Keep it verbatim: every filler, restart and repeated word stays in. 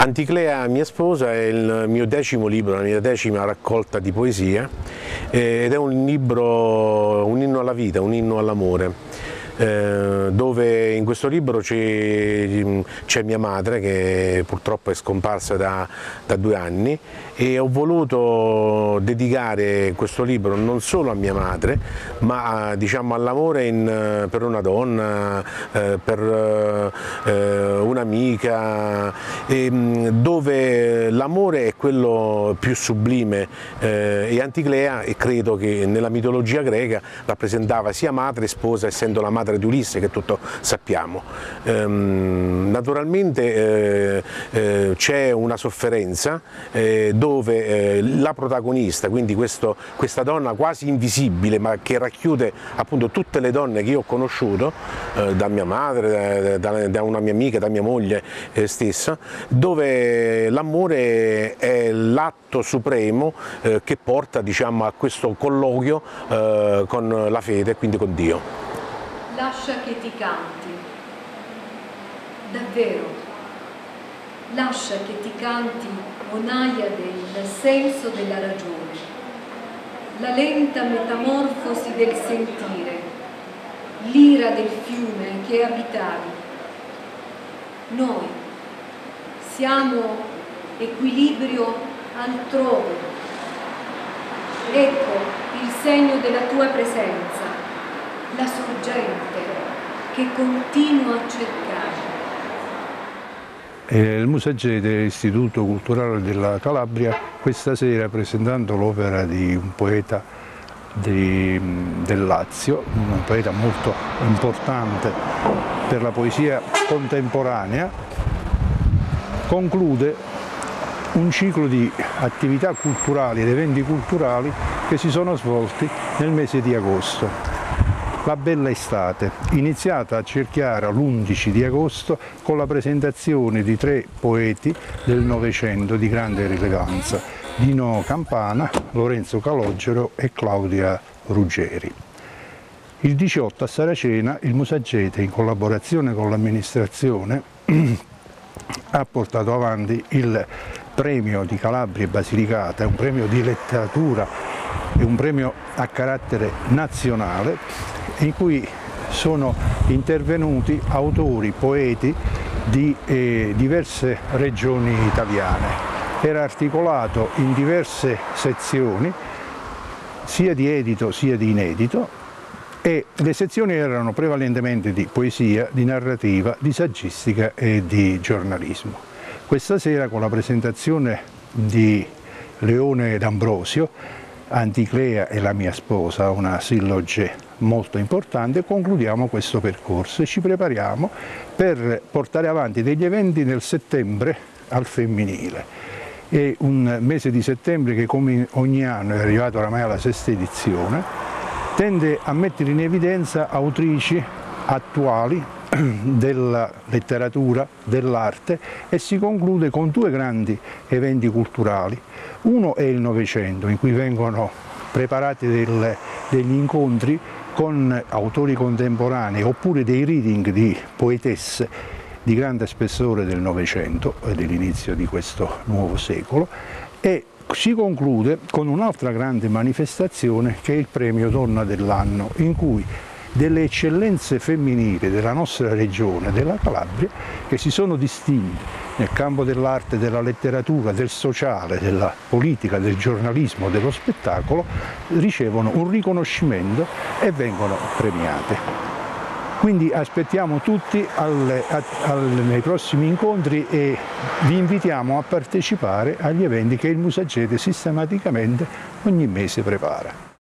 Anticlea, mia sposa, è il mio decimo libro, la mia decima raccolta di poesia ed è un libro, un inno alla vita, un inno all'amore. Eh, dove in questo libro c'è mia madre, che purtroppo è scomparsa da, da due anni, e ho voluto dedicare questo libro non solo a mia madre, ma diciamo all'amore per una donna, eh, per eh, un'amica, dove l'amore è quello più sublime, eh, e Anticlea, e credo che nella mitologia greca rappresentava sia madre e sposa, essendo la madre di Ulisse, che tutto sappiamo. Ehm, naturalmente eh, eh, c'è una sofferenza eh, dove eh, la protagonista, quindi questo, questa donna quasi invisibile, ma che racchiude appunto tutte le donne che io ho conosciuto, eh, da mia madre, da, da una mia amica, da mia moglie eh, stessa, dove l'amore è l'atto supremo eh, che porta, diciamo, a questo colloquio eh, con la fede, quindi con Dio. Lascia che ti canti, davvero, lascia che ti canti, o naiade, il senso della ragione, la lenta metamorfosi del sentire, l'ira del fiume che abitavi. Noi siamo equilibrio altrove. Ecco il segno della tua presenza, la sorgente che continua a cercare. Eh, il Musagete, Istituto Culturale della Calabria, questa sera, presentando l'opera di un poeta di, del Lazio, un poeta molto importante per la poesia contemporanea, conclude un ciclo di attività culturali ed eventi culturali che si sono svolti nel mese di agosto. La bella estate, iniziata a cerchiare l'undici di agosto con la presentazione di tre poeti del Novecento di grande rilevanza, Dino Campana, Lorenzo Calogero e Claudia Ruggeri. Il diciotto a Saracena il Musagete, in collaborazione con l'amministrazione, ha portato avanti il premio di Calabria e Basilicata, un premio di letteratura e un premio a carattere nazionale, in cui sono intervenuti autori, poeti di eh, diverse regioni italiane. Era articolato in diverse sezioni, sia di edito sia di inedito, e le sezioni erano prevalentemente di poesia, di narrativa, di saggistica e di giornalismo. Questa sera, con la presentazione di Leone D'Ambrosio, Anticlea e la mia sposa, una silloge molto importante, concludiamo questo percorso e ci prepariamo per portare avanti degli eventi nel settembre al femminile. È un mese di settembre che, come ogni anno, è arrivato oramai alla sesta edizione, tende a mettere in evidenza autrici attuali della letteratura, dell'arte, e si conclude con due grandi eventi culturali. Uno è il Novecento, in cui vengono preparati del, degli incontri con autori contemporanei oppure dei reading di poetesse di grande spessore del Novecento e dell'inizio di questo nuovo secolo, e si conclude con un'altra grande manifestazione che è il premio Donna dell'anno, in cui delle eccellenze femminili della nostra regione, della Calabria, che si sono distinte nel campo dell'arte, della letteratura, del sociale, della politica, del giornalismo, dello spettacolo, ricevono un riconoscimento e vengono premiate. Quindi aspettiamo tutti alle, a, alle, nei prossimi incontri e vi invitiamo a partecipare agli eventi che il Musagete sistematicamente ogni mese prepara.